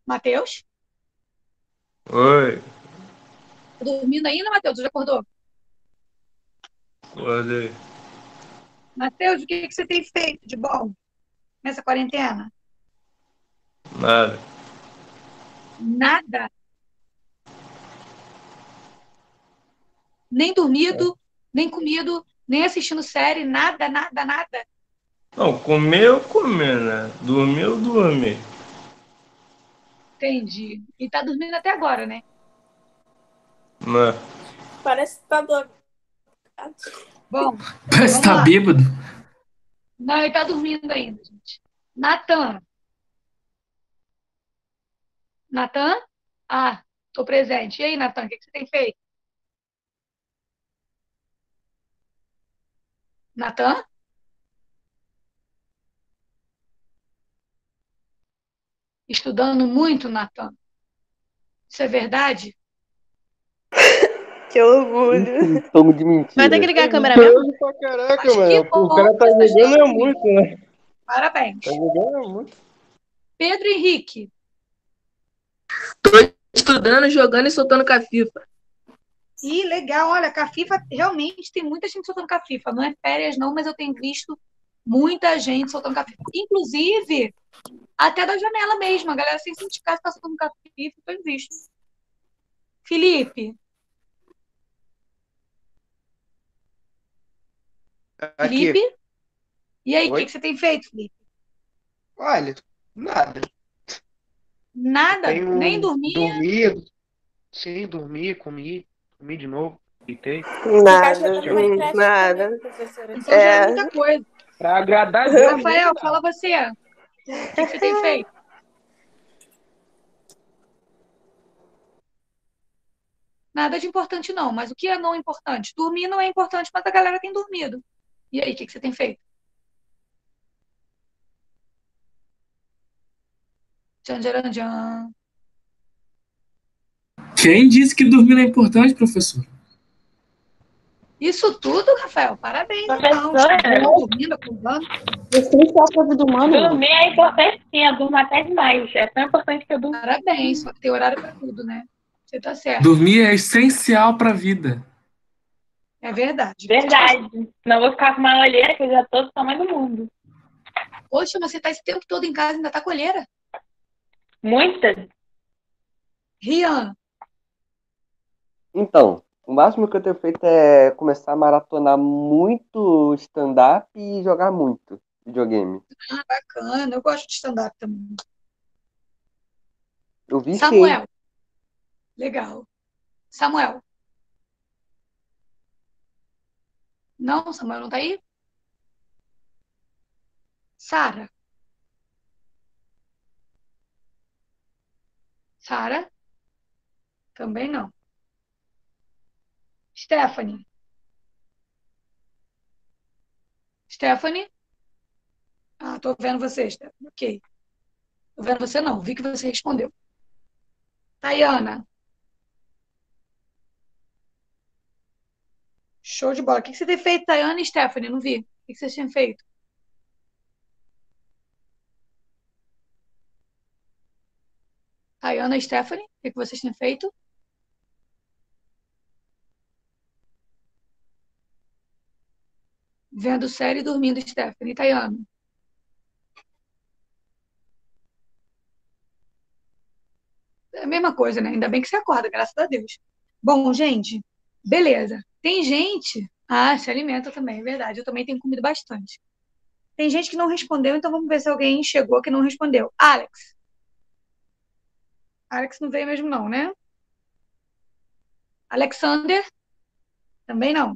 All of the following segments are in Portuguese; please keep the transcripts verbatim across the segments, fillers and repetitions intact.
Matheus? Oi, Tá dormindo ainda, Matheus? Tu já acordou? acordei. Matheus, o que, que você tem feito de bom nessa quarentena? Nada. Nada. Nem dormido, nem comido, nem assistindo série, nada, nada, nada. Não, comer eu comi, né? Dormir eu dormi. Entendi. E tá dormindo até agora, né? Né? Parece que tá doido. Bom, Parece que vamos tá lá. bêbado. Não, ele tá dormindo ainda, gente. Natan. Natan? Ah, tô presente. E aí, Natan, o que, que você tem feito? Natan? Estudando muito, Natan. Isso é verdade? Que orgulho. Tom de Vai ter que mentira. ligar a câmera mesmo? Mentiroso pra caraca, Mas que mano. O bom cara que tá você está jogando estudando é muito. muito, né? Parabéns. Tá jogando é muito. Pedro Henrique. Tô estudando, jogando e soltando com a FIFA. Ih, legal. Olha, com a FIFA, realmente tem muita gente soltando com a FIFA. Não é férias, não, mas eu tenho visto muita gente soltando com a FIFA. Inclusive, até da janela mesmo. A galera sem sair de casa tá soltando com a FIFA. Eu tenho visto. Felipe. Aqui. Felipe? E aí, o que, Oi? que você tem feito, Felipe? Olha, nada. Nada? Nem Tenho dormir? dormido, sim, dormi, comi, comi de novo, deitei. Ficar Nada, jogando hum, Minecraft nada. também, professora. Então já é É, muita coisa. Pra agradar a Deus Rafael, mesmo, nada. fala você. O que, que você tem feito? Nada de importante, não. Mas o que é não importante? Dormir não é importante, mas a galera tem dormido. E aí, o que, que você tem feito? Tchan, tcharam, tchan. Quem disse que dormir não é importante, professor? Isso tudo, Rafael? Parabéns, então. Professora, Estudando, dormindo, acordando. essencial para a vida humana, mano. dormir é importante sim, eu durmo até demais. É tão importante que eu durmo. Parabéns. Só que tem horário para tudo, né? Você tá certo. Dormir é essencial pra vida. É verdade. Verdade. Não vou ficar com uma olheira que eu já tô do tamanho do mundo. Poxa, mas você tá esse tempo todo em casa e ainda tá colheira. Muitas. Rian, Então, o máximo que eu tenho feito é começar a maratonar muito stand-up e jogar muito videogame. ah, bacana. Eu gosto de stand-up também. Eu viciei. Samuel, legal. Samuel. Não, Samuel não tá aí? Sara. Sara? Também não. Stephanie. Stephanie? Ah, tô vendo você, Stephanie. Ok. Tô vendo você não. Vi que você respondeu. Tayana. Show de bola. O que que você tem feito, Tayana e Stephanie? Não vi. O que que vocês têm feito? Tayana e Stephanie? O que que vocês têm feito? Vendo série e dormindo, Stephanie. Tayana. É a mesma coisa, né? Ainda bem que você acorda, graças a Deus. Bom, gente, beleza. Tem gente. Ah, se alimenta também, é verdade. Eu também tenho comido bastante. Tem gente que não respondeu, então vamos ver se alguém chegou que não respondeu. Alex. Alex não veio mesmo, não, né? Alexander? Também não.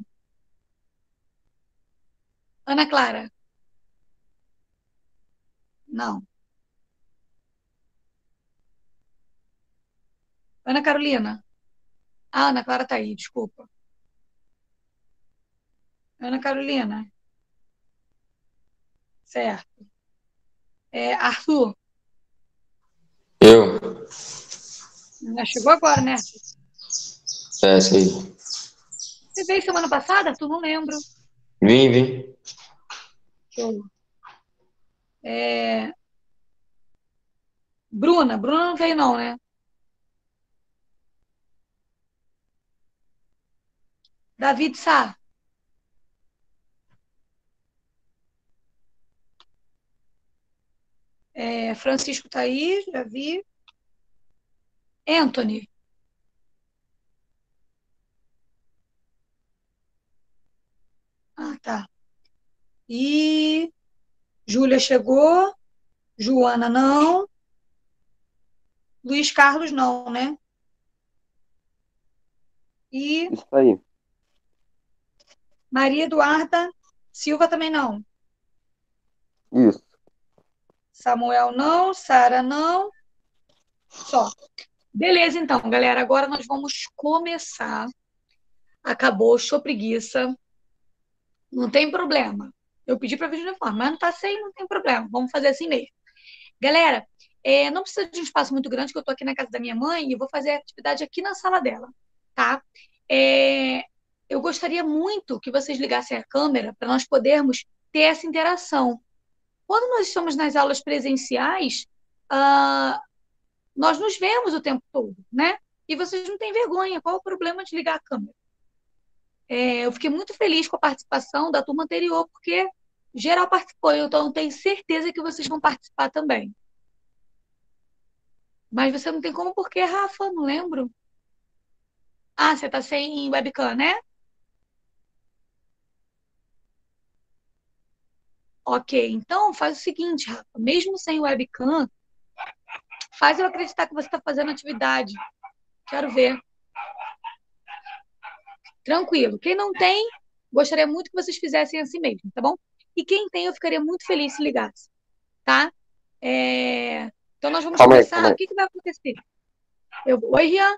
Ana Clara? Não. Ana Carolina? Ah, Ana Clara tá aí, desculpa. Ana Carolina? Certo. É, Arthur? Eu? Ah, chegou agora, né? É, sei. Você veio semana passada, Arthur? Não lembro. Vim, vim. Show. É, Bruna. Bruna não veio, não, né? David Sá. É, Francisco tá aí, já vi. Anthony. Ah, tá. E Júlia chegou. Joana não. Luiz Carlos não, né? E Isso aí. Maria Eduarda Silva também não. Isso. Samuel não. Sara não. Só. Beleza, então, galera. Agora nós vamos começar. Acabou, show preguiça. Não tem problema. Eu pedi para vir de uniforme, mas não tá sem, não tem problema. Vamos fazer assim mesmo. Galera, é, não precisa de um espaço muito grande, que eu estou aqui na casa da minha mãe e vou fazer a atividade aqui na sala dela, tá? É, eu gostaria muito que vocês ligassem a câmera para nós podermos ter essa interação. Quando nós estamos nas aulas presenciais, ah, nós nos vemos o tempo todo, né? E vocês não têm vergonha. Qual o problema de ligar a câmera? É, eu fiquei muito feliz com a participação da turma anterior, porque geral participou, então eu tenho certeza que vocês vão participar também. Mas você não tem como, porque, Rafa? Não lembro. Ah, você está sem webcam, né? Ok, então faz o seguinte, Rafa. Mesmo sem webcam, faz eu acreditar que você está fazendo atividade. Quero ver. Tranquilo. Quem não tem, gostaria muito que vocês fizessem assim mesmo, tá bom? E quem tem, eu ficaria muito feliz se ligasse, tá? É... Então, nós vamos Calma aí, começar. calma aí. O que, que vai acontecer? Eu... Oi, Rian.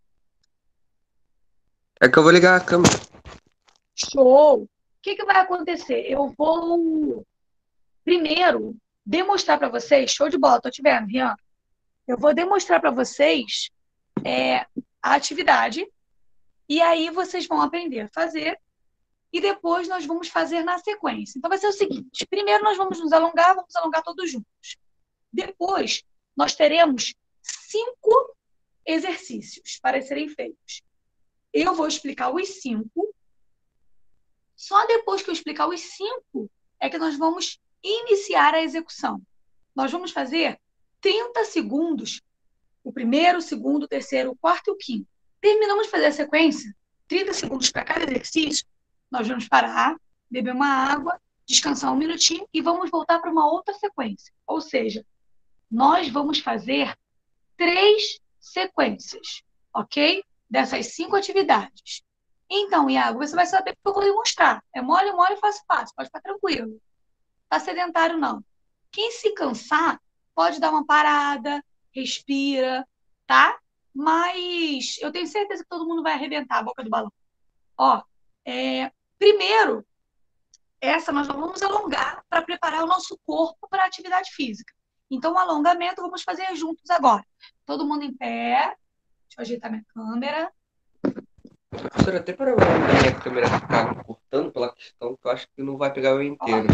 É que eu vou ligar a câmera. Show! O que, que vai acontecer? Eu vou, primeiro, demonstrar para vocês. Show de bola, tô te vendo, Rian. Eu vou demonstrar para vocês é, a atividade. E aí vocês vão aprender a fazer. E depois nós vamos fazer na sequência. Então vai ser o seguinte: primeiro nós vamos nos alongar, vamos alongar todos juntos. Depois nós teremos cinco exercícios para serem feitos. Eu vou explicar os cinco. Só depois que eu explicar os cinco é que nós vamos iniciar a execução. Nós vamos fazer trinta segundos, o primeiro, o segundo, o terceiro, o quarto e o quinto. Terminamos de fazer a sequência, trinta segundos para cada exercício, nós vamos parar, beber uma água, descansar um minutinho e vamos voltar para uma outra sequência. Ou seja, nós vamos fazer três sequências, ok? Dessas cinco atividades. Então, Iago, você vai saber o que eu vou demonstrar. É mole, mole, fácil, fácil. Pode ficar tranquilo. Tá sedentário, não. Quem se cansar, pode dar uma parada, respira, tá? Mas eu tenho certeza que todo mundo vai arrebentar a boca do balão. Ó, é, primeiro, essa nós não vamos alongar para preparar o nosso corpo para a atividade física. Então, o alongamento vamos fazer juntos agora. Todo mundo em pé. Deixa eu ajeitar minha câmera. Professora, até para a minha câmera ficar cortando pela questão que eu acho que não vai pegar eu inteiro.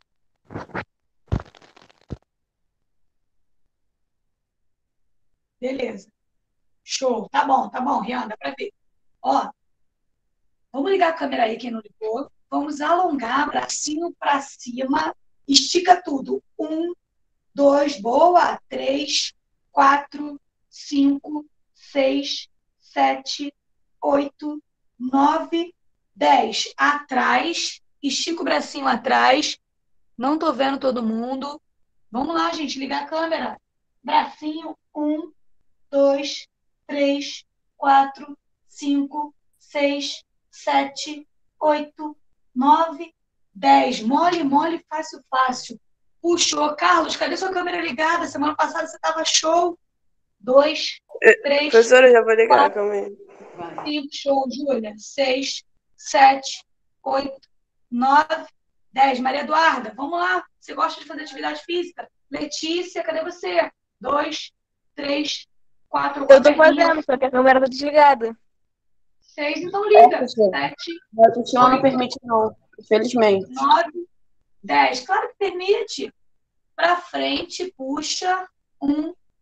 Beleza. Show. Tá bom, tá bom, Rian, dá para ver. Ó, vamos ligar a câmera aí, quem não ligou. Vamos alongar, bracinho para cima. Estica tudo. Um, dois, boa. Três, quatro, cinco, seis, sete, oito, nove, dez. Atrás. Estica o bracinho atrás. Não tô vendo todo mundo. Vamos lá, gente, ligar a câmera. Bracinho. Um, dois, três, quatro, cinco, seis, sete, oito, nove, dez. Mole, mole, fácil, fácil. Puxou. Carlos, cadê sua câmera ligada? Semana passada você estava show. Dois, três, Professora, eu já vou ligar, quatro, calma aí. cinco, show, Júlia. Seis, sete, oito, nove, dez. Maria Eduarda, vamos lá. Você gosta de fazer atividade física? Letícia, cadê você? Dois, três, quatro, Eu tô perninha. fazendo, só que a câmera tá desligada. Seis, então liga. professor. Sete, A autoestima não oito, permite, não. Infelizmente. nove, dez. Claro que permite. Para frente, puxa. Um,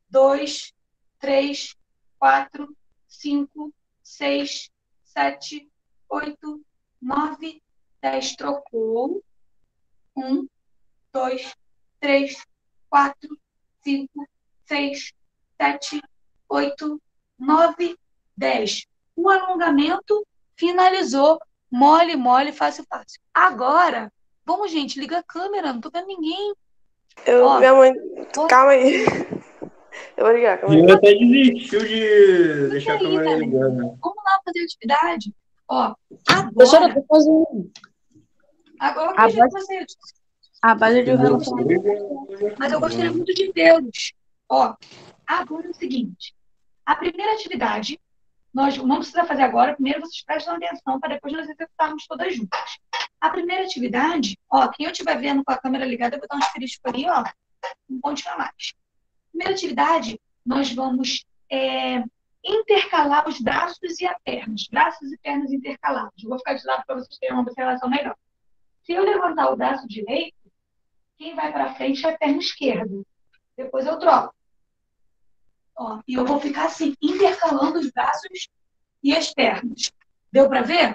dois, três, quatro, cinco, seis, sete, oito, nove, dez. Trocou. Um, dois, três, quatro, cinco, seis, sete, oito, nove, dez. O alongamento finalizou. Mole, mole, fácil, fácil. Agora, vamos, gente, liga a câmera. Não tô vendo ninguém. Eu, Ó, minha mãe. ó. Calma aí. Eu vou ligar, calma aí. E até desistiu de deixar a Aí, câmera galera. ligada. Vamos lá fazer atividade. Ó, Professora, eu agora. tô fazendo Agora a que já base, você. a base de Mas relacionamento. mas eu gostaria muito de vê-los. Ó, agora é o seguinte. A primeira atividade, nós não precisa fazer agora. Primeiro vocês prestam atenção para depois nós executarmos todas juntas. A primeira atividade, ó, quem eu estiver vendo com a câmera ligada, eu vou dar um asterisco ali, ó, um pontinho a mais. Primeira atividade, nós vamos é, intercalar os braços e as pernas. Braços e pernas intercalados. Eu vou ficar de lado para vocês terem uma observação melhor. Se eu levantar o braço direito, quem vai para frente é a perna esquerda. Depois eu troco. Ó, e eu vou ficar assim, intercalando os braços e as pernas. Deu para ver?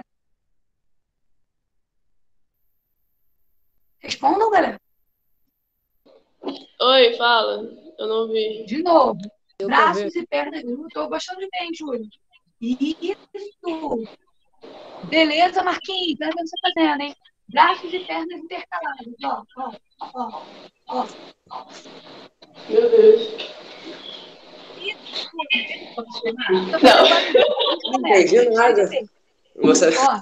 Respondam, galera. Oi, fala. Eu não vi. De novo. Braços e pernas. Eu tô gostando de bem, Júlio. Isso. Beleza, Marquinhos? Olha o que você tá fazendo, hein? Braços e pernas intercalados. Ó, ó, ó, ó. Meu Deus. Não. Não entendi nada. Você... Ó.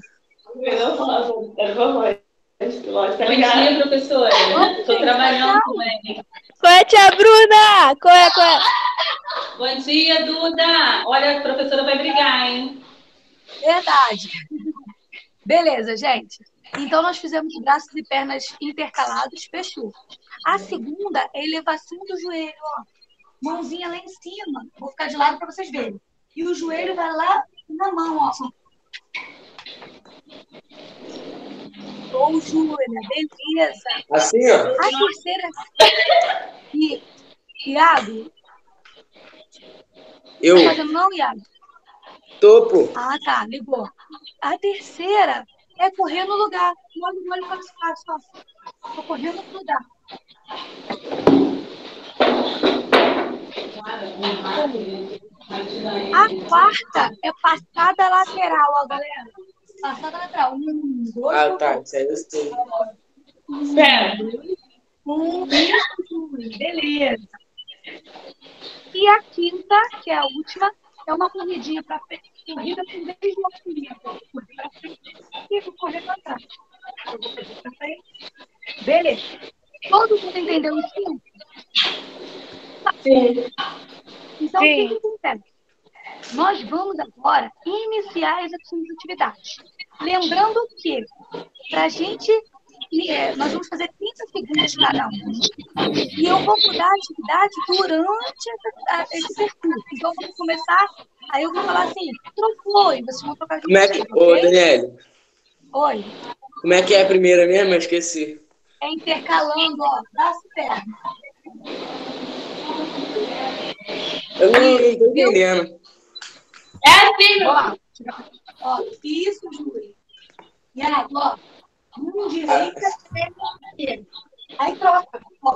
Bom dia, professora. Estou trabalhando também. Qual é, tia Bruna? Qual é, qual é? Bom dia, Duda. Olha, a professora vai brigar, hein? Verdade. Beleza, gente. Então, nós fizemos braços e pernas intercalados, fechou. A segunda é a elevação do joelho, ó. Mãozinha lá em cima. Vou ficar de lado para vocês verem. E o joelho vai lá na mão, ó. Ô, Júlia, beleza. Assim, ó. A terceira... E, Iago? Eu. Tá fazendo não, Iago? Topo. Ah, tá. Ligou. A terceira é correr no lugar. Olha, olha para esse lado, só. Tô correndo no lugar. A quarta é passada lateral, ó, galera. Passada lateral. Um, dois, Ah, tá. Isso aí eu sei. Pera. Um, isso, beleza. E a quinta, que é a última, é uma corridinha para frente. Corrida com dez movimentos. Correr para frente e vou correr para trás. Eu vou correr para frente. Beleza. Todo mundo entendeu isso? Sim. Então, Sim. o que acontece? Nós vamos agora iniciar as atividades. Lembrando que, para a gente, é, nós vamos fazer trinta segundos cada um. E eu vou mudar a atividade durante essa, esse percurso. Então, vamos começar, aí eu vou falar assim, trocou, e vocês vão trocar de Como é que... motivo, Ô, ok? Daniele. Oi. Como é que é a primeira mesmo? Eu esqueci. É intercalando, ó, braço e perna. Eu não, não tô entendendo. É assim, Ó, ó, isso, Júlia. E aí, ó, mão direita, perna esquerda. Aí troca. Ó.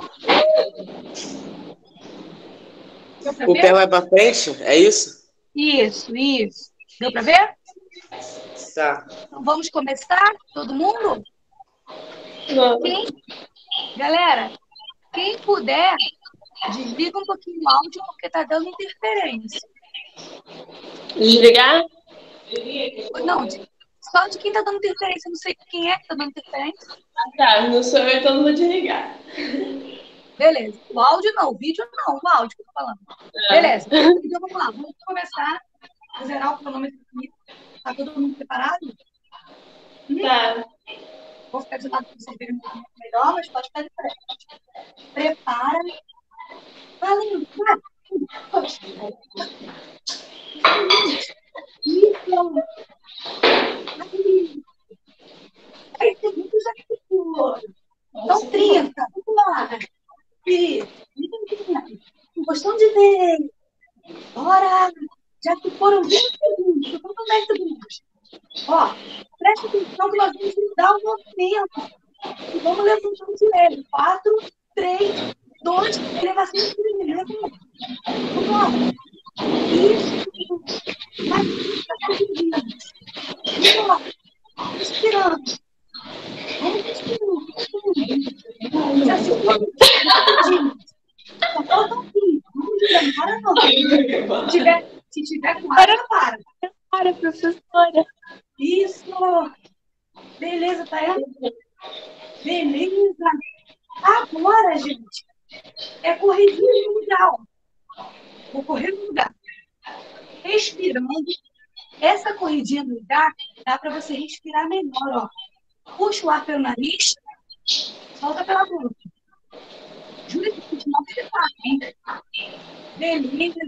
Deu pra O ver? pé vai pra frente? É isso? Isso, isso. Deu pra ver? Tá. Então vamos começar? Todo mundo? Quem? Galera, quem puder, desliga um pouquinho o áudio porque tá dando interferência. Desligar? Não, de- só de quem tá dando interferência. Eu não sei quem é que tá dando interferência. Ah, tá. Não sou eu, então não vou desligar. Beleza. O áudio não, o vídeo não, o áudio que eu tô falando. Beleza. Então vamos lá, vamos começar a zerar o cronômetro aqui. Tá todo mundo preparado? Tá. Vou ficar de lado para vocês verem um pouquinho melhor, mas pode ficar de frente. Prepara. Valendo. Vai. Um, dois, isso. Aí tem muitos aqui. Então, trinta. Vamos lá. Isso. Gostando de ver. Já se foram vinte segundos, só faltam dez segundos. Ó, presta atenção que nós vamos mudar o movimento. E vamos levantando de leve. Quatro, três, dois, elevação de primeiro. Vamos lá. Isso. Mais trinta segundos. Vamos lá. Respirando. Vamos respirando. Respirando. Já se foram rapidinho. Só faltam cinco. Vamos Juliana, para não. Se tiver, se tiver com para, para. Para, professora. Isso. Beleza, tá aí? Beleza. Agora, gente, é corridinha no lugar. Ó. Vou correr no lugar. Respirando. Essa corridinha no lugar dá para você respirar melhor. Ó. Puxa o ar pelo nariz, solta pela boca. Júlia, que continuar você faz, hein? Beleza.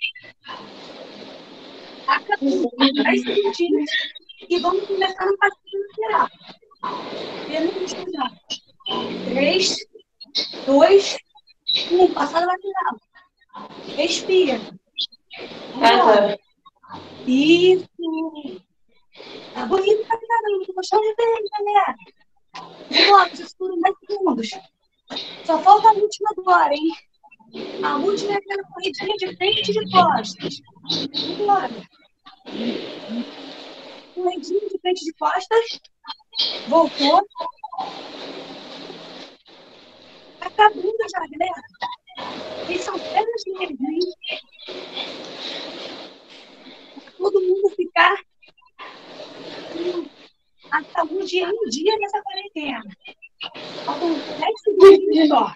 Acabou. dez segundinhos. E vamos começar no passinho lateral. Beleza. três, dois, um. Passada lateral. Respira. Ah, tá. Isso. Tá bonito pra caramba. Tô gostando de ver, galera. Vamos lá, vocês foram dez segundos. Só falta a última agora, hein? A última é aquela corridinha de frente e de costas. Vamos lá. Corridinha de frente e de costas. Voltou. Acabando já, galera. Eles são pernas leves, hein? Todo mundo ficar com a saúde em dia nessa quarentena. Faltam dez segundos só.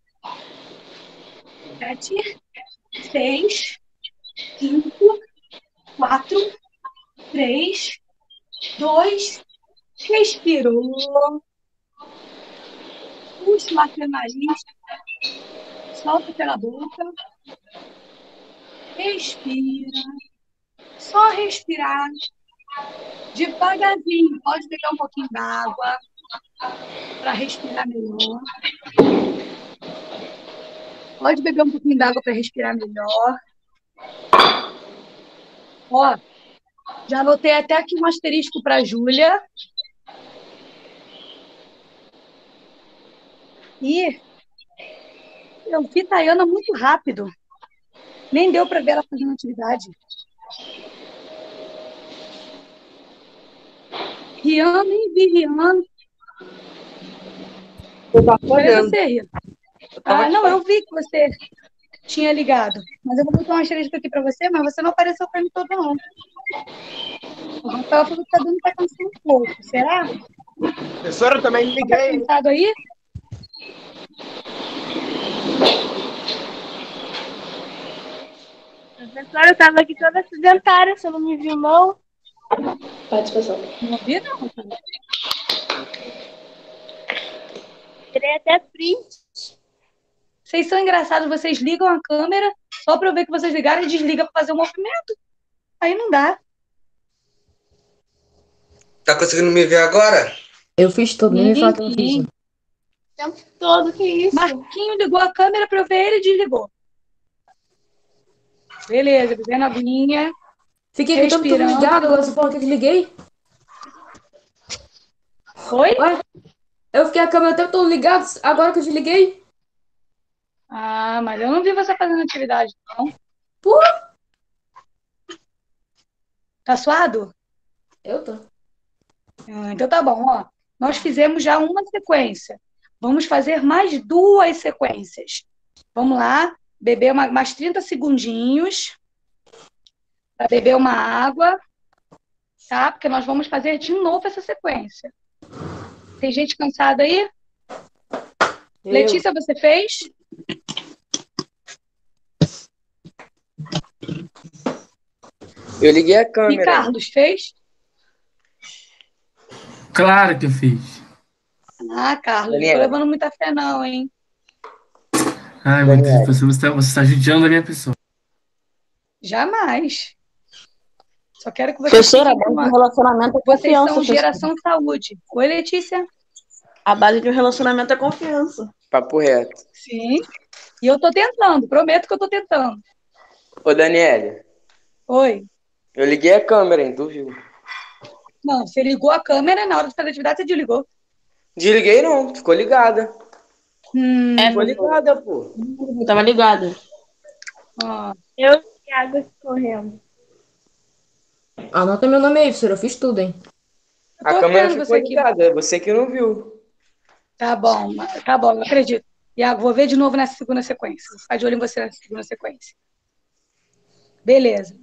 Sete, seis, cinco, quatro, três, dois, respirou. Puxa o ar pelo nariz, solta pela boca, respira, só respirar, devagarzinho, pode pegar um pouquinho d'água para respirar melhor. Pode beber um pouquinho d'água para respirar melhor. Ó, já anotei até aqui um asterisco para a Júlia. E eu vi Tayana muito rápido. Nem deu para ver ela fazendo atividade. Rian, nem vi Rian. Cadê você, Rian? Ah, não, eu vi que você tinha ligado. Mas eu vou botar um asterisco aqui para você, mas você não apareceu para mim todo, não. O Rafael falou que tá dando para cansar um pouco. Será? Professora, eu também liguei. Tá sentado aí? Professora, eu tava aqui toda sedentária, você não me viu, não? Participação. Não vi, não. Tirei até print. Vocês são engraçados, vocês ligam a câmera só para eu ver que vocês ligaram e desligam para fazer o movimento. Aí não dá. Tá conseguindo me ver agora? Eu fiz tudo, nem me fala que eu não fiz. O tempo todo, que isso? Marquinho ligou a câmera para eu ver ele e desligou. Beleza, bebendo a aguinha. Fiquei com o tempo todo ligado, agora você falou que eu desliguei? Oi? Ué? Eu fiquei a câmera o tempo todo ligado, agora que eu desliguei? Ah, mas eu não vi você fazendo atividade, não. Pô! Tá suado? Eu tô. Ah, então tá bom, ó. Nós fizemos já uma sequência. Vamos fazer mais duas sequências. Vamos lá, beber uma, mais trinta segundinhos para beber uma água, tá? Porque nós vamos fazer de novo essa sequência. Tem gente cansada aí? Eu. Letícia, você fez? Eu liguei a E câmera. Carlos, fez? Claro que eu fiz. Ah, Carlos, não tô Daniela. levando muita fé não, hein? Ai, meu Deus, Daniela. você está, você está judiando da minha pessoa. Jamais. Só quero que vocês Professora, a fiquem com base uma... de um relacionamento é Vocês confiança. são professora. geração saúde. Oi, Letícia? A base de um relacionamento é confiança. Papo reto. Sim. E eu tô tentando, prometo que eu tô tentando. Ô, Daniele, Oi. Eu liguei a câmera, hein? Tu viu? Não, você ligou a câmera, na hora de fazer atividade você desligou. Desliguei não, ficou ligada. Hum, É, Ficou ligada, pô. eu tava ligado. ó. Eu vi água escorrendo. Anota meu nome aí, professor. Eu fiz tudo, hein? Eu A tô câmera vendo ficou você aqui. ligada, você que não viu. Tá bom, tá bom, eu acredito. Iago, vou ver de novo nessa segunda sequência. Vou ficar de olho em você nessa segunda sequência. Beleza.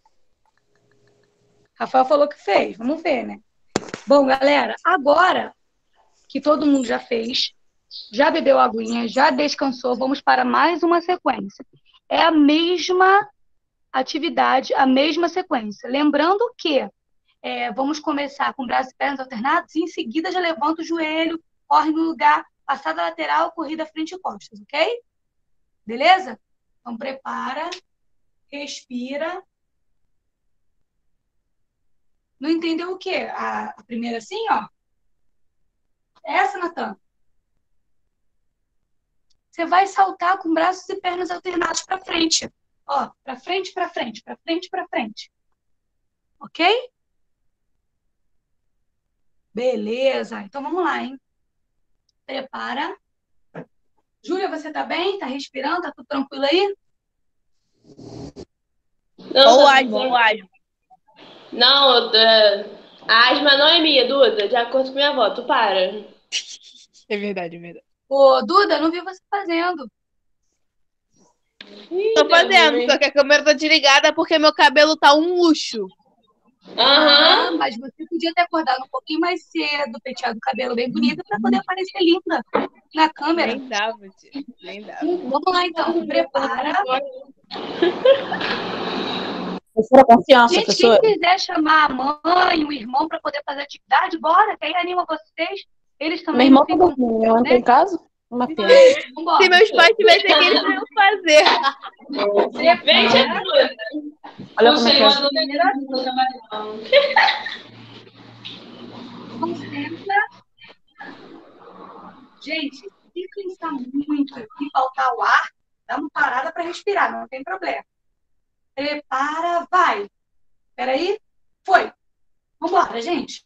Rafael falou que fez. Vamos ver, né? Bom, galera, agora que todo mundo já fez, já bebeu aguinha, já descansou, vamos para mais uma sequência. É a mesma atividade, a mesma sequência. Lembrando que é, vamos começar com braços e pernas alternados e em seguida já levanta o joelho, corre no lugar, passada lateral, corrida frente e costas, ok? Beleza? Então prepara, respira. Não entendeu o quê? A, a primeira assim, ó. Essa, Natan. Você vai saltar com braços e pernas alternados para frente. Ó, para frente, para frente, para frente, para frente. Ok? Beleza. Então vamos lá, hein? Prepara. Júlia, você tá bem? Tá respirando? Tá tudo tranquilo aí? Não, Ou tá asma, tudo ou asma. Não, eu, é, a asma não é minha, Duda. De acordo com minha avó, tu para. É verdade, é verdade. Ô, Duda, não vi você fazendo. Ih, Tô deu fazendo, ruim. só que a câmera tá desligada porque meu cabelo tá um luxo. Ah, Aham. mas você podia ter acordado um pouquinho mais cedo, penteado o cabelo bem bonito para poder aparecer linda na câmera. Nem dava, tia. Nem dava. Vamos lá, então. Prepara. Professora, confiança, Gente, professora. quem quiser chamar a mãe, o irmão para poder fazer atividade, bora, que aí anima vocês. Eles Meu também irmão não tá ficam, dormindo, eu não né? tô em casa. Uma pena. Vambora. Se meus pais tivessem aqui, eles não iam fazer. Vem, Prepara. Duda. Olha como é que Puxei é. uma Duda aqui, não vou chamar não. Concentra. Gente, se cansar muito e faltar o ar, dá uma parada para respirar, não tem problema. Prepara, vai. Peraí. Foi. Vambora, gente.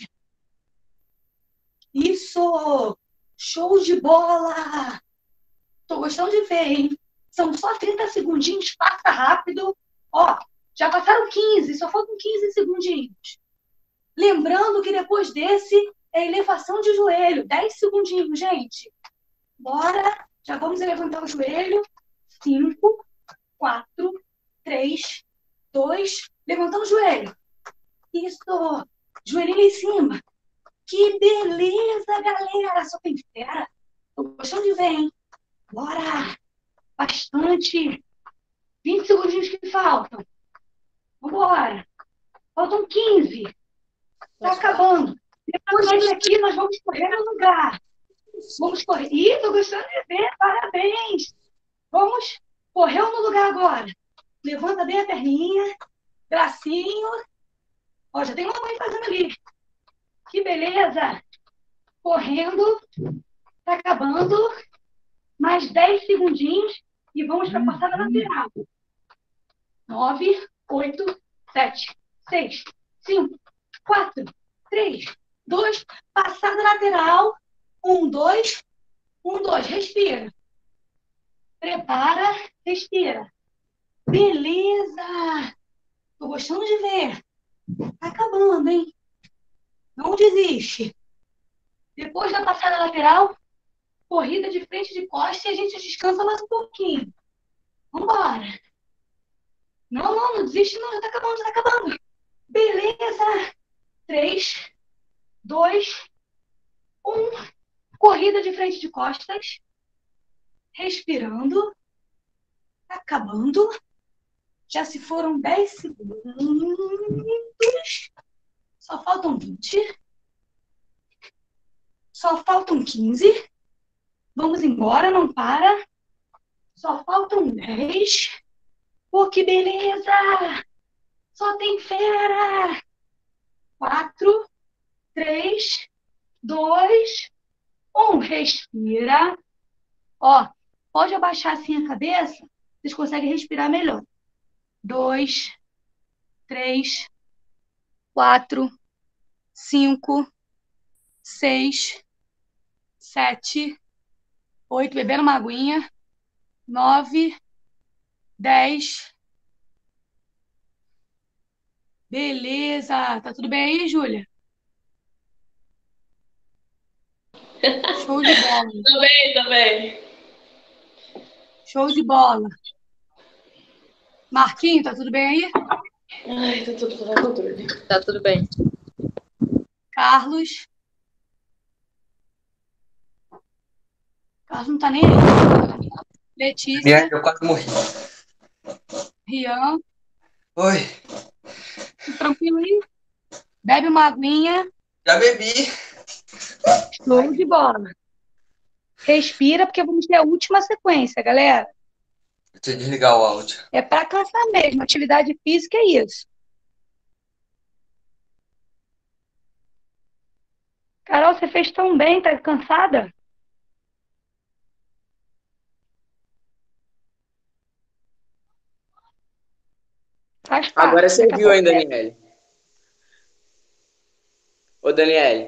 Isso! Show de bola! Tô gostando de ver, hein? São só trinta segundinhos, passa rápido. Ó, já passaram quinze, só faltam quinze segundinhos. Lembrando que depois desse é elevação de joelho. dez segundinhos, gente. Bora. Já vamos levantar o joelho. cinco, quatro, três, dois. Levantando o joelho. Isso. Joelhinho em cima. Que beleza, galera. Só tem fera. Tô gostando de ver, hein? Bora. Bastante. vinte segundinhos que faltam. Vambora. Faltam quinze. Tá acabando. Depois desse aqui, nós vamos correr no lugar. Vamos correr. Ih, tô gostando de ver. Parabéns. Vamos correr no lugar agora. Levanta bem a perninha. Bracinho. Ó, já tem uma mãe fazendo ali. Que beleza. Correndo. Tá acabando. Mais dez segundinhos. E vamos para a passada lateral. nove, oito, sete, seis, cinco, quatro, três, dois. Passada lateral. um, dois. um, dois. Respira. Prepara. Respira. Beleza. Tô gostando de ver. Tá acabando, hein? Não desiste. Depois da passada lateral, corrida de frente de costas e a gente descansa mais um pouquinho. Vambora. Não, não, não desiste não. Já tá acabando, já tá acabando. Beleza. Três, dois, um. Corrida de frente de costas. Respirando. Tá acabando. Já se foram dez segundos. Só faltam vinte. Só faltam quinze. Vamos embora, não para. Só faltam dez. Pô, que beleza! Só tem fera! Quatro, três, dois, um. Respira. Ó, pode abaixar assim a cabeça. Vocês conseguem respirar melhor. Dois, três, quatro, cinco, seis, sete, oito, bebendo uma aguinha, nove, dez. Beleza. Tá tudo bem aí, Júlia? Show de bola. Tô bem, tô bem. Show de bola. Marquinho, tá tudo bem aí? Ai, tá tudo fora do controle. Tá tudo bem. Carlos. Carlos não tá nem aí. Letícia. Minha, eu quase morri. Rian. Oi, Tudo tranquilo aí? Bebe uma aguinha. já bebi. Show de bola. Respira, porque vamos ter a última sequência, galera. Deixa eu desligar o áudio. É para cansar mesmo. Atividade física é isso. Carol, você fez tão bem, tá cansada? Faz parte. Agora você Daqui a viu, hein, pouco- Daniele? Ô, Daniele.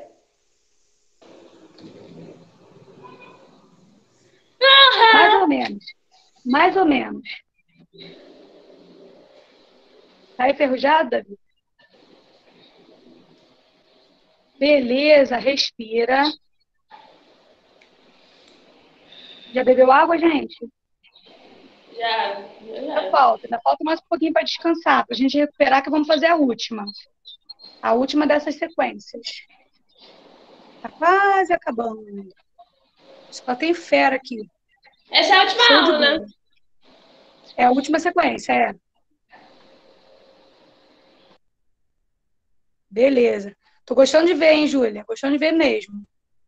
Mais ou menos. Mais ou menos. Tá enferrujado, Davi? Beleza, respira. Já bebeu água, gente? Já, Ainda já. falta, ainda falta mais um pouquinho para descansar, para a gente recuperar, que vamos fazer a última. A última dessas sequências. Tá quase acabando. Só tem fera aqui. Essa é a última Show de aula, né? bola. É a última sequência, é. Beleza. Tô gostando de ver, hein, Júlia? Gostando de ver mesmo.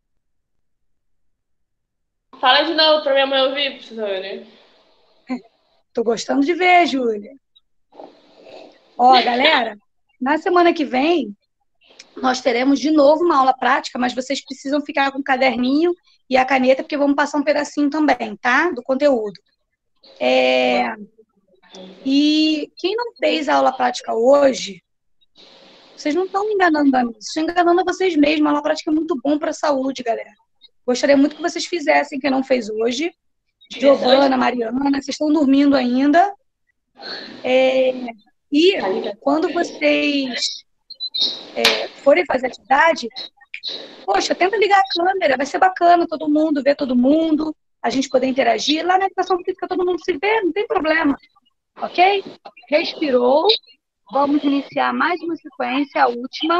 Fala de novo pra minha mãe ouvir, professora. Tô gostando de ver, Júlia. Ó, galera, na semana que vem, nós teremos de novo uma aula prática, mas vocês precisam ficar com o caderninho e a caneta, porque vamos passar um pedacinho também, tá? Do conteúdo. É... E quem não fez a aula prática hoje, vocês não estão me enganando a mim, vocês estão enganando a vocês mesmos. A aula prática é muito bom para a saúde, galera. Gostaria muito que vocês fizessem, quem não fez hoje. Giovana, Mariana, vocês estão dormindo ainda. É... E quando vocês é, forem fazer atividade, poxa, tenta ligar a câmera, vai ser bacana todo mundo, ver todo mundo, a gente poder interagir. Lá na educação física todo mundo se vê, não tem problema. Ok? Respirou. Vamos iniciar mais uma sequência, a última.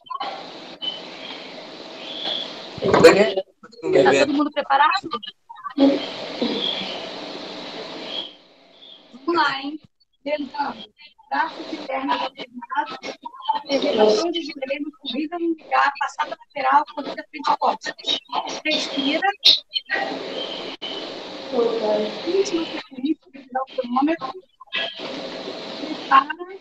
Está todo mundo preparado? Vamos lá, hein? Levantando. Braços e pernas alternados. Elevação de joelho, corrida no lugar, passada lateral, corrida frente ao costas. Respira. Última sequência, virar o cronômetro. Prepara.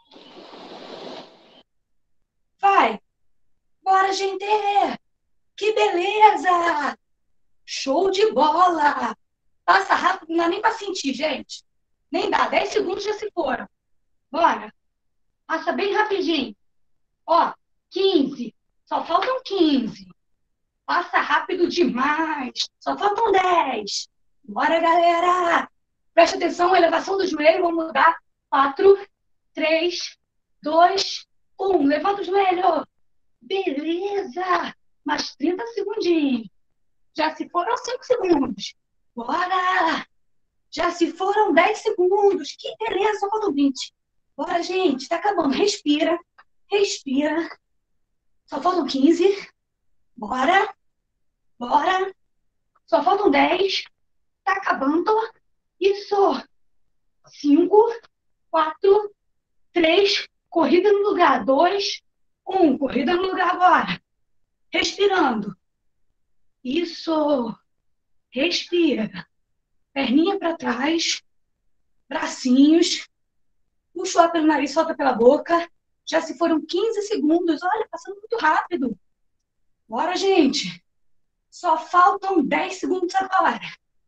Vai. Bora, gente! Que beleza! Show de bola! Passa rápido, não dá nem para sentir, gente. Nem dá, dez segundos já se foram. Bora. Passa bem rapidinho. Ó, quinze. Só faltam quinze. Passa rápido demais. Só faltam dez. Bora, galera. Presta atenção, elevação do joelho. Vamos mudar. quatro, três, dois, um. Levanta o joelho. Beleza. Mais trinta segundinhos. Já se foram cinco segundos. Bora. Já se foram dez segundos. Que beleza, só faltam vinte. Bora, gente. Tá acabando. Respira. Respira. Só faltam quinze. Bora. Bora. Só faltam dez. Tá acabando. Isso. cinco, quatro, três. Corrida no lugar. dois, um. Corrida no lugar agora. Respirando. Isso. Respira. Perninha para trás. Bracinhos. Puxa o ar pelo nariz, solta pela boca. Já se foram quinze segundos. Olha, passando muito rápido. Bora, gente. Só faltam dez segundos agora.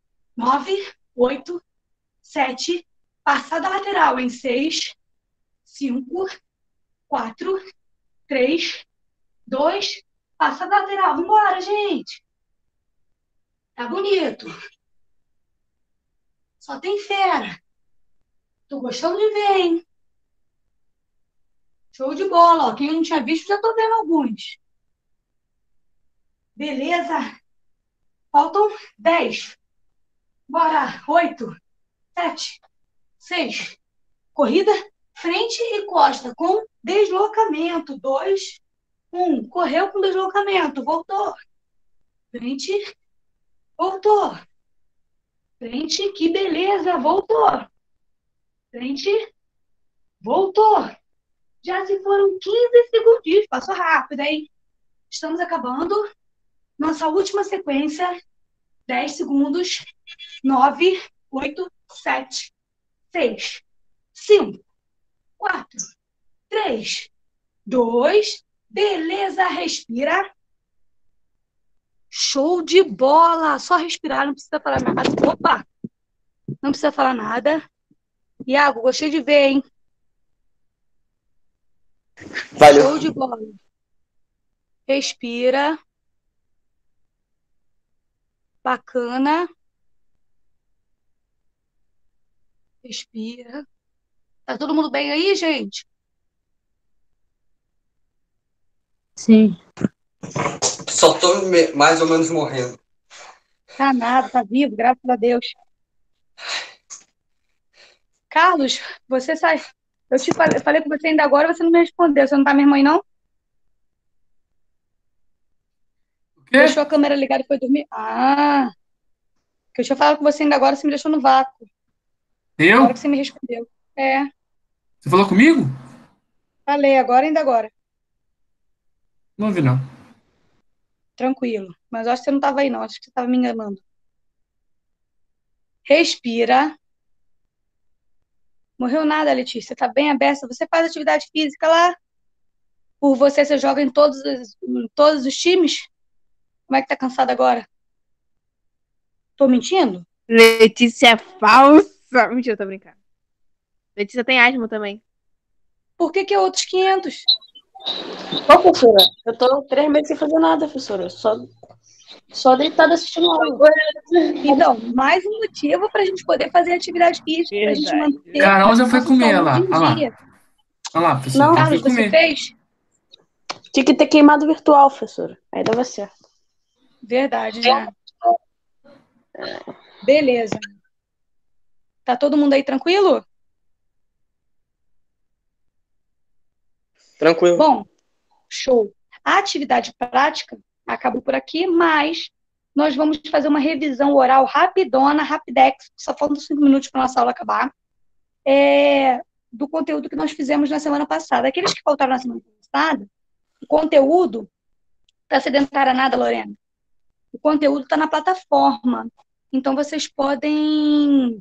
nove, oito, sete. Passada lateral em seis, cinco, quatro, três, dois, passa a lateral. Vambora, gente. Tá bonito. Só tem fera. Tô gostando de ver, hein? Show de bola, ó. Quem eu não tinha visto, já tô vendo alguns. Beleza. Faltam dez. Bora. Oito, sete, seis. Corrida, frente e costa, com deslocamento. Dois, um. Correu com deslocamento. Voltou. Frente. Voltou. Frente. Que beleza. Voltou. Frente. Voltou. Já se foram quinze segundinhos. Passou rápido, hein? Estamos acabando. Nossa última sequência. dez segundos. nove, oito, sete, seis, cinco, quatro, três, dois. Beleza, respira. Show de bola. Só respirar, não precisa falar nada. Opa! Não precisa falar nada. Iago, gostei de ver, hein? Valeu. Show de bola. Respira. Bacana. Respira. Tá todo mundo bem aí, gente? Sim. Só tô me- mais ou menos morrendo. Tá nada, tá vivo, graças a Deus. Carlos, você sai. Eu te falei, falei com você ainda agora, você não me respondeu. Você não tá mesmo aí, não? O quê? Deixou a câmera ligada e foi dormir? Ah, que eu tinha falado com você ainda agora, você me deixou no vácuo. Eu? Agora que você me respondeu. É, Você falou comigo? falei agora ainda agora. Não vi, não. Tranquilo. Mas eu acho que você não tava aí, não. Acho que você tava me enganando. Respira. Morreu nada, Letícia. Tá bem aberta. Você faz atividade física lá? Por você, você joga em todos os, em todos os times? Como é que tá cansada agora? Tô mentindo? Letícia é falsa. Mentira, tô brincando. Letícia tem asma também. Por que que é outros quinhentos? Ô, professora, eu tô três meses sem fazer nada, professora. Só, só deitada assistindo aula. Então, mais um motivo pra gente poder fazer atividade física, pra gente Verdade. manter Carol já foi nossa comer, olha lá. saúde em Olha lá. dia. Olha lá, professor. Não, já foi Carlos, você comer. fez? Tinha que ter queimado virtual, professora. Aí dava certo. Verdade, né? Beleza. Tá todo mundo aí tranquilo? Tranquilo. Bom, show. A atividade prática acabou por aqui, mas nós vamos fazer uma revisão oral rapidona, rapidex, só faltam cinco minutos para nossa aula acabar, é, do conteúdo que nós fizemos na semana passada. Aqueles que faltaram na semana passada, o conteúdo está sedentária nada, Lorena. O conteúdo está na plataforma. Então, vocês podem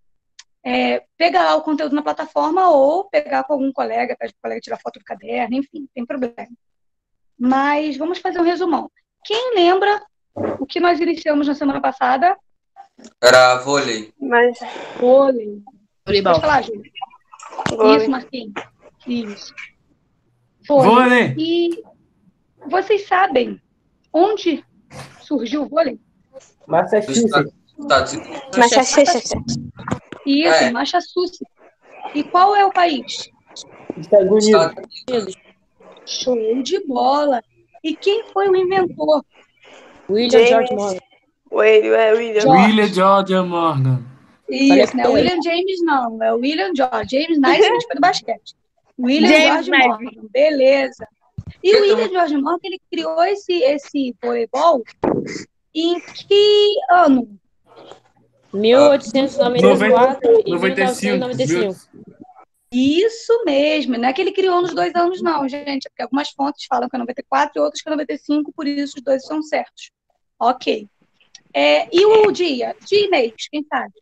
é, pegar lá o conteúdo na plataforma ou pegar com algum colega, pede para o colega tirar foto do caderno, enfim, não tem problema. Mas vamos fazer um resumão. Quem lembra o que nós iniciamos na semana passada? Era vôlei. Mas. Vôlei. Voleibol. Pode falar, Júlia. Vôlei. Isso, Marquinhos. Isso. Vôlei. Vôlei. E vocês sabem onde surgiu o vôlei? Massachusetts. Estados Unidos. Massachusetts. Isso, É. em Massachusetts. E qual é o país? Estados Unidos. Estados Unidos. Show de bola. E quem foi o inventor? William James. George Morgan. William, é William. George. William George Morgan. Isso, não é Falei. William James, não. É o William George. James Naismith foi do basquete. William James George Naismith. Morgan. Beleza. E o Então- William George Morgan, ele criou esse, esse voleibol em que ano? mil oitocentos e noventa e quatro e mil noventa e novecentos e cinco. noventa e cinco. Isso mesmo. Não é que ele criou nos dois anos, não, gente. Porque algumas fontes falam que é noventa e quatro e outras que é noventa e cinco, por isso os dois são certos. Ok. É, e o dia? Dia e mês, quem sabe?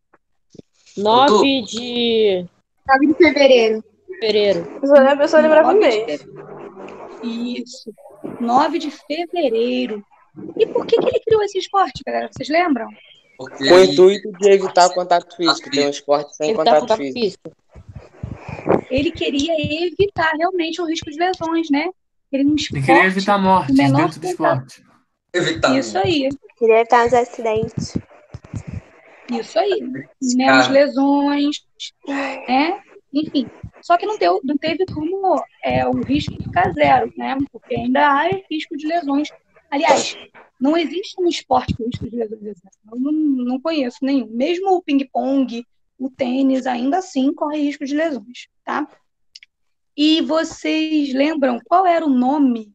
nove de nove de fevereiro. fevereiro. Eu só lembro, eu só lembrava o nove de mês. fevereiro. Isso. nove de fevereiro. E por que, que ele criou esse esporte, galera? Vocês lembram? Porque Com o ele- intuito de evitar contato físico. Tem um esporte sem Ele tá contato contato físico. físico. ele queria evitar realmente o risco de lesões, né? Queria um Ele esporte queria evitar com mortes menor dentro do contato. esporte. Evitar. Isso aí, Queria evitar uns acidentes. isso aí. Menos Cara, lesões, né? Enfim. Só que não, deu, não teve como é, o risco ficar zero, né? Porque ainda há risco de lesões. Aliás, não existe um esporte com risco de lesões. Eu não, não conheço nenhum. Mesmo o ping-pong, o tênis, ainda assim corre risco de lesões, tá? E vocês lembram qual era o nome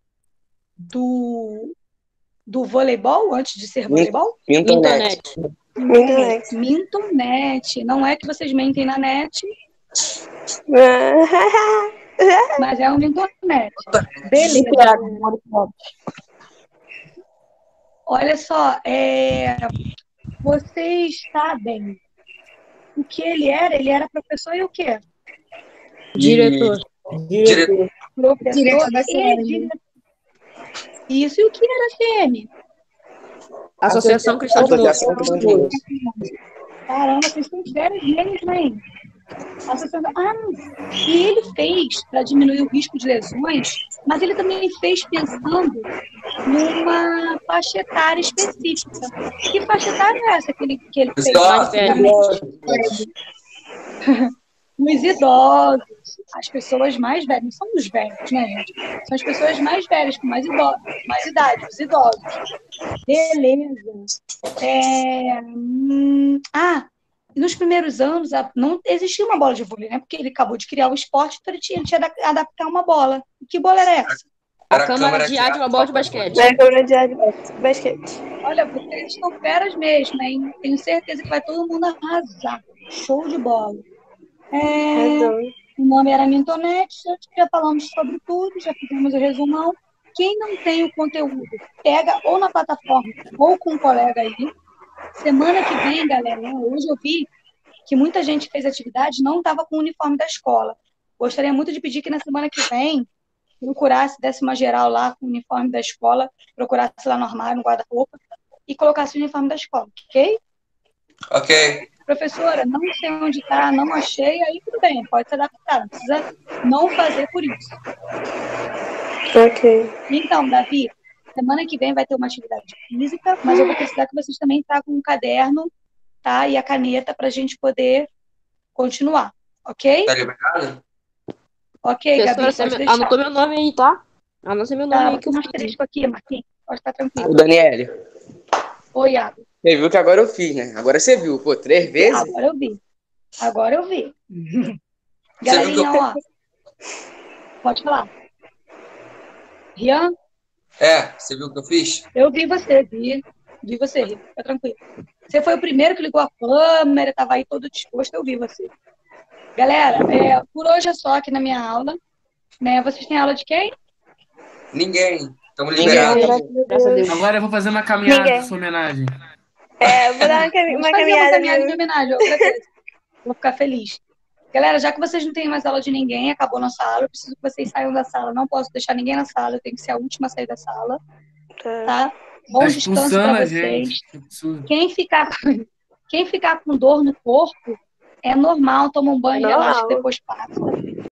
do, do voleibol antes de ser voleibol? Mintonete. Mintonete. Mintonete. Não é que vocês mentem na net, mas é um mintonete. Beleza. Olha só, é, vocês sabem o que ele era? Ele era professor e o quê? Diretor. Diretor. Professor Diretor da e C M. diretor. Isso, e o que era C M? Associação Cristã de Moço. Associação Cristã de Moço. Caramba, vocês são sérios mesmo, hein? Associação... Ah, e ele fez para diminuir o risco de lesões, mas ele também fez pensando numa faixa etária específica. Que faixa etária é essa que ele, que ele fez? Mais velho. Os idosos, as pessoas mais velhas, não são os velhos, né, gente? São as pessoas mais velhas, com mais, ido mais idade, os idosos. Beleza. É... Hum... Ah, nos primeiros anos não existia uma bola de vôlei, né? Porque ele acabou de criar o esporte, então ele tinha, ele tinha que adaptar uma bola. Que bola era essa? A câmara de ar de uma bola de basquete. É a câmera de ar de basquete. Olha, vocês estão feras mesmo, hein? Tenho certeza que vai todo mundo arrasar. Show de bola. É, o nome era Mintonete, já falamos sobre tudo, já fizemos o resumão. Quem não tem o conteúdo, pega ou na plataforma ou com um colega aí. Semana que vem, galera, hoje eu vi que muita gente fez atividade e não estava com o uniforme da escola. Gostaria muito de pedir que na semana que vem procurasse, desse uma geral lá com o uniforme da escola, procurasse lá no armário, no guarda-roupa, e colocasse o uniforme da escola, ok? Ok. Professora, não sei onde está, não achei, aí tudo bem, pode se adaptar, não precisa não fazer por isso. Ok. Então, Davi, semana que vem vai ter uma atividade física, mas eu vou precisar que vocês também tragam um caderno, tá? E a caneta para a gente poder continuar, ok? Tá liberado? Ok, Gabi, Professora, pode você deixar. anotou meu nome aí, tá? Anota meu nome Tá, aí que eu um fiz. asterisco aqui, Marquinhos, pode estar O tranquilo. Daniele, Oi, Iago. você viu que agora eu fiz, né? Agora você viu, pô, três vezes? Agora eu vi. Agora eu vi. Você viu que Galerinha, eu... ó, pode falar. Rian, É, você viu o que eu fiz? eu vi você, vi. Vi você, Rian, fica tranquilo. Você foi o primeiro que ligou a câmera, estava aí todo disposto, eu vi você. Galera, é, por hoje é só aqui na minha aula. Né? Vocês têm aula de quem? Ninguém. Estamos Ninguém. liberados. Graças a Deus. Agora eu vou fazer uma caminhada Ninguém. em sua homenagem. É, vou dar uma, cami- Vamos uma fazer uma caminhada. caminhada de viu? homenagem, eu agradeço. Vou ficar feliz. Galera, já que vocês não têm mais aula de ninguém, acabou nossa aula, eu preciso que vocês saiam da sala. Não posso deixar ninguém na sala, eu tenho que ser a última a sair da sala. Tá. Tá? Bom Tá descanso expulsando para a vocês. gente. Que absurdo. Quem ficar, quem ficar com dor no corpo, é normal, toma um banho Normal. relaxa, depois passa.